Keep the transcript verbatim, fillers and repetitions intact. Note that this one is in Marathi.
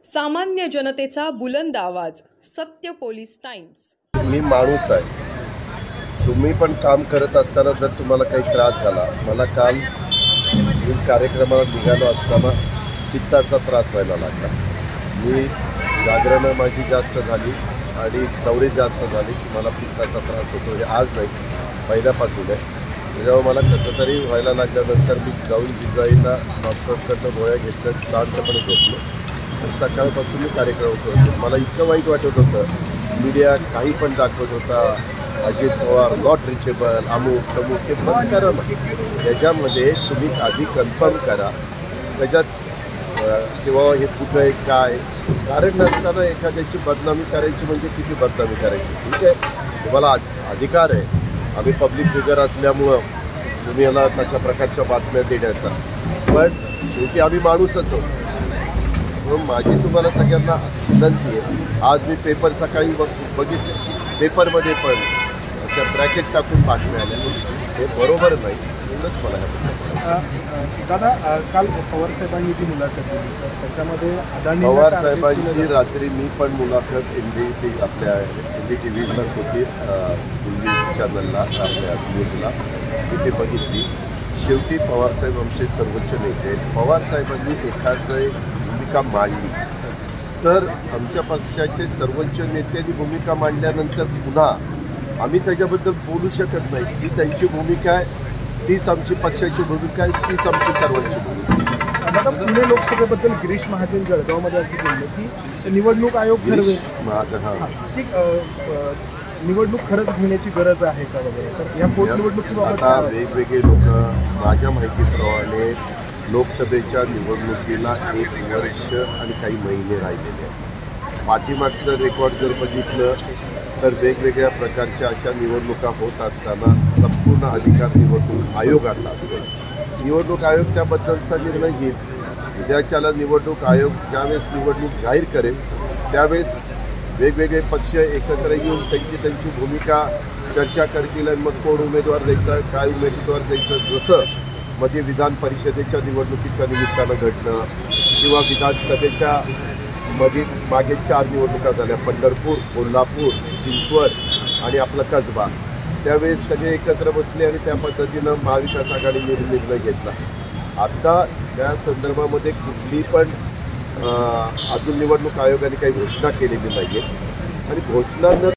सामान्य जनतेचा बुलंद आवाज, सत्य पोलीस टाइम्स। मी माणूस आहे, तुम्ही पण काम करत असताना जर तुम्हाला काही त्रास झाला, मला काल मी कार्यक्रमाला निघालो असताना पित्ताचा त्रास व्हायला लागला। मी जागरणं माझी जास्त झाली आणि दौरे जास्त झाली की मला पित्ताचा त्रास होतो। हे आज नाही, पहिल्यापासून आहे। जेव्हा मला कसं तरी व्हायला लागल्यानंतर मी जाऊन जिजाईला डॉक्टरकडनं गोळ्या घेतल्या, शांतपणे झोपलो आणि सकाळपासून मी कार्यक्रम होतो। मला इतकं वाईट वाटत होतं, मीडिया काही पण दाखवत होता, अजित पवार नॉट रिचेबल, अमुक तमुक, हे बंद करा ना। त्याच्यामध्ये तुम्ही आधी कन्फर्म करा त्याच्यात किंवा हे कुठं आहे, काय कारण नसताना एखाद्याची बदनामी करायची म्हणजे किती बदनामी करायची। ठीक आहे, तुम्हाला अधिकार आहे, आम्ही पब्लिक फिगर असल्यामुळं तुम्ही याला तशा प्रकारच्या बातम्या देण्याचा, पण शेवटी आम्ही माणूसच आहोत। म्हणून माझी तुम्हाला सगळ्यांना विनंती आहे, आज मी पेपर सकाळी बघ बघितले पेपरमध्ये पण अशा ब्रॅकेट टाकून बातम्या आल्या, हे बरोबर नाही। म्हणूनच मला दादा काल पवार साहेबांनी जी मुलाखत दिली तर त्याच्यामध्ये अदानी पवार साहेबांची रात्री मी पण मुलाखत एन डी टी आपल्या एन डी टी व्हीलाच होती, हिंदी चॅनलला आपल्या न्यूजला तिथे बघितली। शेवटी पवारसाहेब आमचे सर्वोच्च नेते आहेत। पवारसाहेबांनी एखादी भूमिका मांडली तर आमच्या पक्षाचे सर्वोच्च नेत्यांनी भूमिका मांडल्यानंतर पुन्हा आम्ही त्याच्याबद्दल बोलू शकत नाही। ही त्यांची भूमिका आहे, तीच आमची पक्षाची भूमिका आहे, तीच आमची सर्वोच्च भूमिका आहे। आता पुणे लोकसभेबद्दल गिरीश महाजन जळगावमध्ये असं बोलले की निवडणूक आयोग ठरवेल महाजन हां ठीक निवडणूक खरंच घेण्याची गरज आहे का वगैरे, तर या पोटनिवडणुकीबाबत आता वेगवेगळे लोक माझ्या माहितीप्रमाणे लोकसभेच्या निवडणुकीला एक वर्ष आणि काही महिने राहिलेले आहेत। पाठीमागचं रेकॉर्ड जर बघितलं तर वेगवेगळ्या प्रकारच्या अशा निवडणुका होत असताना संपूर्ण अधिकार निवडणूक आयोगाचा असतो। निवडणूक आयोग त्याबद्दलचा निर्णय घेईल। उद्याच्याला निवडणूक आयोग ज्यावेळेस निवडणूक जाहीर करेल त्यावेळेस वेगवेगळे पक्ष एकत्र येऊन त्यांची त्यांची भूमिका चर्चा करतील आणि मग कोण उमेदवार द्यायचा, काय उमेदवार द्यायचं, जसं मध्ये विधान परिषदेच्या निवडणुकीच्या निमित्तानं घडलं किंवा विधानसभेच्या मध्ये मागे चार निवडणुका झाल्या, पंढरपूर, कोल्हापूर, चिंचवड आणि आपला कसबा, त्यावेळेस सगळे एकत्र बसले आणि त्या पद्धतीनं महाविकास आघाडीने निर्णय घेतला। आता त्या संदर्भामध्ये कुठली पण अजून निवडणूक आयोगाने काही घोषणा केलेली नाही आहे आणि घोषणा न